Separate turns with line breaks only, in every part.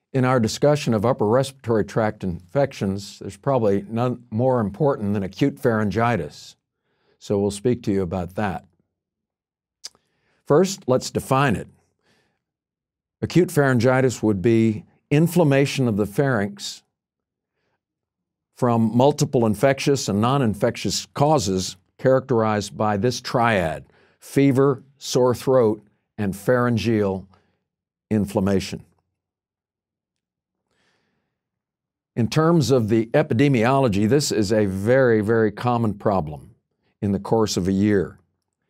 In our discussion of upper respiratory tract infections, there's probably none more important than acute pharyngitis. So we'll speak to you about that. First, let's define it. Acute pharyngitis would be inflammation of the pharynx from multiple infectious and non-infectious causes characterized by this triad: fever, sore throat, and pharyngeal inflammation. In terms of the epidemiology, this is a very, very common problem in the course of a year.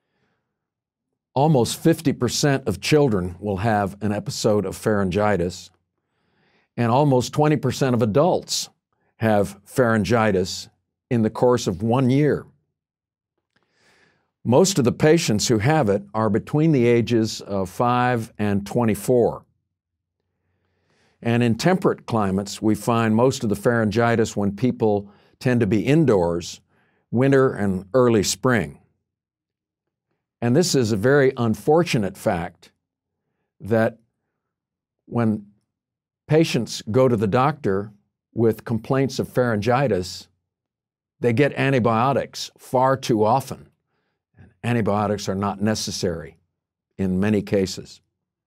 Almost 50% of children will have an episode of pharyngitis, and almost 20% of adults have pharyngitis in the course of 1 year. Most of the patients who have it are between the ages of 5 and 24. And in temperate climates, we find most of the pharyngitis when people tend to be indoors, winter and early spring. And this is a very unfortunate fact that when patients go to the doctor with complaints of pharyngitis, they get antibiotics far too often. And antibiotics are not necessary in many cases.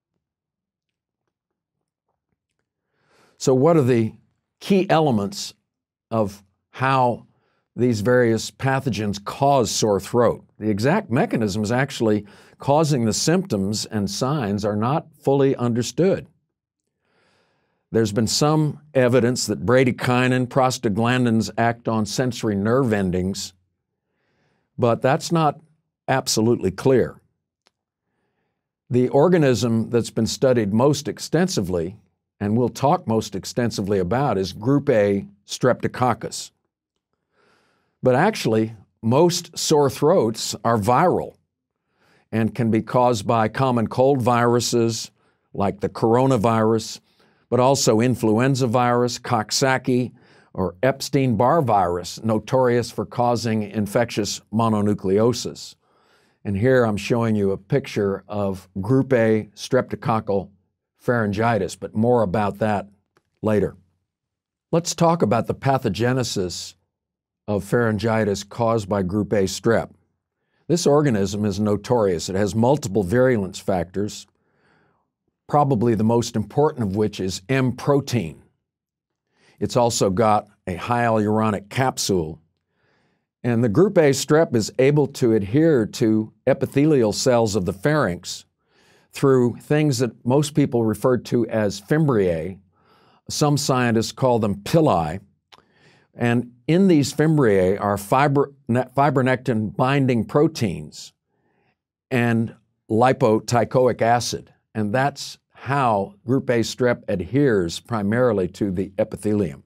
So what are the key elements of how these various pathogens cause sore throat? The exact mechanisms actually causing the symptoms and signs are not fully understood. There's been some evidence that bradykinin, prostaglandins act on sensory nerve endings, but that's not absolutely clear. The organism that's been studied most extensively, and we'll talk most extensively about, is group A streptococcus. But actually, most sore throats are viral and can be caused by common cold viruses like the coronavirus, but also influenza virus, Coxsackie, or Epstein-Barr virus, notorious for causing infectious mononucleosis. And here I'm showing you a picture of group A streptococcal pharyngitis, but more about that later. Let's talk about the pathogenesis of pharyngitis caused by group A strep. This organism is notorious. It has multiple virulence factors, probably the most important of which is M protein. It's also got a hyaluronic capsule. And the group A strep is able to adhere to epithelial cells of the pharynx through things that most people refer to as fimbriae. Some scientists call them pili. And in these fimbriae are fibronectin binding proteins and lipoteichoic acid. And that's how group A strep adheres primarily to the epithelium.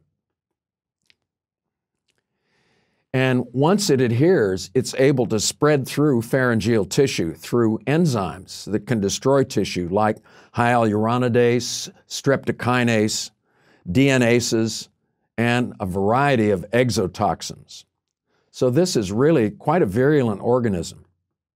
And once it adheres, it's able to spread through pharyngeal tissue through enzymes that can destroy tissue like hyaluronidase, streptokinase, DNases, and a variety of exotoxins. So this is really quite a virulent organism.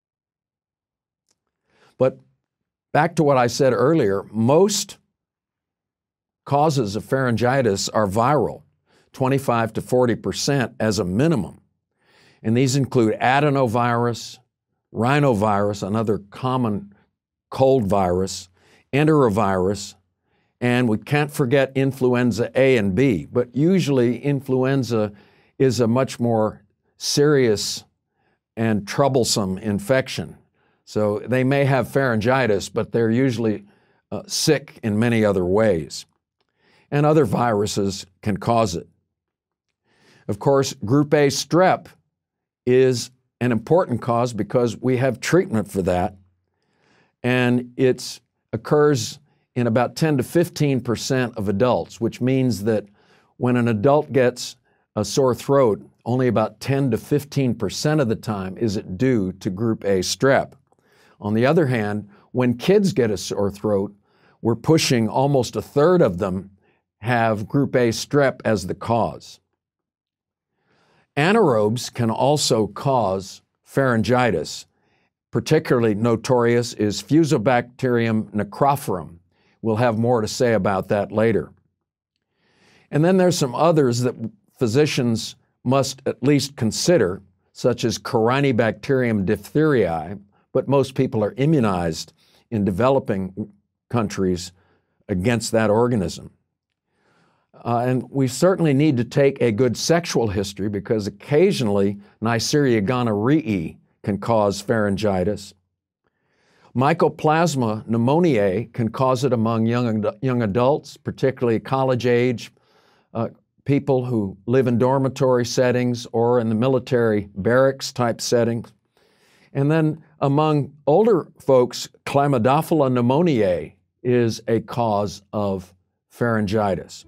But back to what I said earlier, most causes of pharyngitis are viral, 25 to 40% as a minimum. And these include adenovirus, rhinovirus, another common cold virus, enterovirus, and we can't forget influenza A and B. But usually influenza is a much more serious and troublesome infection. So they may have pharyngitis, but they're usually sick in many other ways. And other viruses can cause it. Of course, group A strep is an important cause because we have treatment for that. And it occurs in about 10 to 15% of adults, which means that when an adult gets a sore throat, only about 10 to 15% of the time is it due to group A strep. On the other hand, when kids get a sore throat, we're pushing almost a third of them have group A strep as the cause. Anaerobes can also cause pharyngitis. Particularly notorious is Fusobacterium necrophorum. We'll have more to say about that later. And then there's some others that physicians must at least consider, such as Corynebacterium diphtheriae, but most people are immunized in developing countries against that organism. And we certainly need to take a good sexual history because occasionally Neisseria gonorrhoeae can cause pharyngitis. Mycoplasma pneumoniae can cause it among young adults, particularly college age, people who live in dormitory settings or in the military barracks type settings. And then among older folks, Chlamydophila pneumoniae is a cause of pharyngitis.